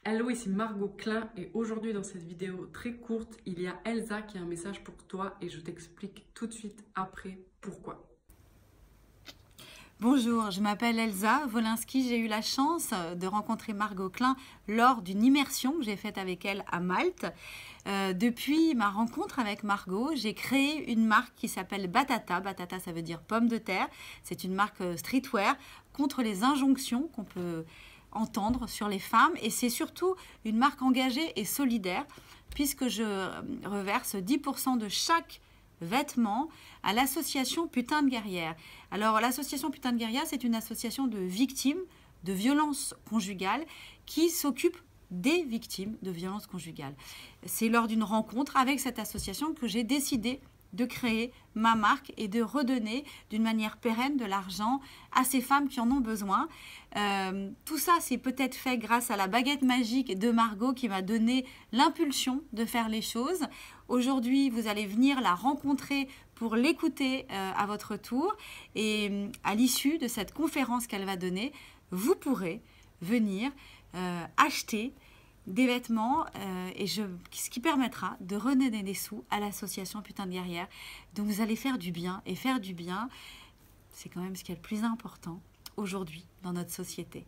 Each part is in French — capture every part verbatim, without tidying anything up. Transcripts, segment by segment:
Hello, ici Margot Klein et aujourd'hui dans cette vidéo très courte, il y a Elsa qui a un message pour toi et je t'explique tout de suite après pourquoi. Bonjour, je m'appelle Elsa Wolinski. J'ai eu la chance de rencontrer Margot Klein lors d'une immersion que j'ai faite avec elle à Malte. Euh, depuis ma rencontre avec Margot, j'ai créé une marque qui s'appelle Batata. Batata, ça veut dire pomme de terre. C'est une marque streetwear contre les injonctions qu'on peut entendre sur les femmes. Et c'est surtout une marque engagée et solidaire puisque je reverse dix pour cent de chaque vêtements à l'association Putain de Guerrière. Alors l'association Putain de Guerrière, c'est une association de victimes de violences conjugales qui s'occupe des victimes de violences conjugales. C'est lors d'une rencontre avec cette association que j'ai décidé de créer ma marque et de redonner d'une manière pérenne de l'argent à ces femmes qui en ont besoin. Euh, tout ça, c'est peut-être fait grâce à la baguette magique de Margot qui m'a donné l'impulsion de faire les choses. Aujourd'hui, vous allez venir la rencontrer pour l'écouter euh, à votre tour. Et à l'issue de cette conférence qu'elle va donner, vous pourrez venir euh, acheter des vêtements euh, et je, ce qui permettra de redonner des sous à l'association Putain de Guerrière. Donc vous allez faire du bien et faire du bien, c'est quand même ce qui est le plus important aujourd'hui dans notre société.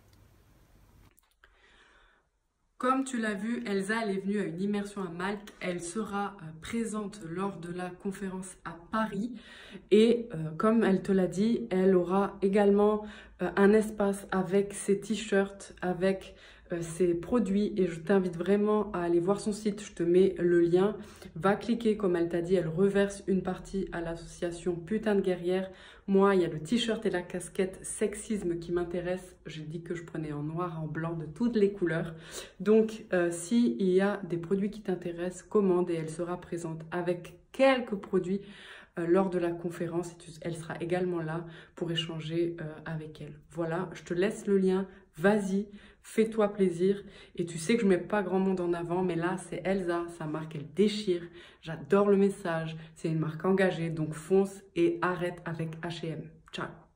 Comme tu l'as vu, Elsa elle est venue à une immersion à Malte. Elle sera euh, présente lors de la conférence à Paris. Et euh, comme elle te l'a dit, elle aura également euh, un espace avec ses t-shirts, avec euh, ses produits. Et je t'invite vraiment à aller voir son site. Je te mets le lien. Va cliquer, comme elle t'a dit, elle reverse une partie à l'association Putain de Guerrière. Moi, il y a le t-shirt et la casquette sexisme qui m'intéressent. J'ai dit que je prenais en noir, en blanc, de toutes les couleurs. Donc, euh, s'il y a des produits qui t'intéressent, commande et elle sera présente avec quelques produits euh, lors de la conférence. Et tu, elle sera également là pour échanger euh, avec elle. Voilà, je te laisse le lien. Vas-y, fais-toi plaisir. Et tu sais que je ne mets pas grand monde en avant, mais là, c'est Elsa, sa marque, elle déchire. J'adore le message. C'est une marque engagée, donc fonce et arrête avec H et M. Ciao.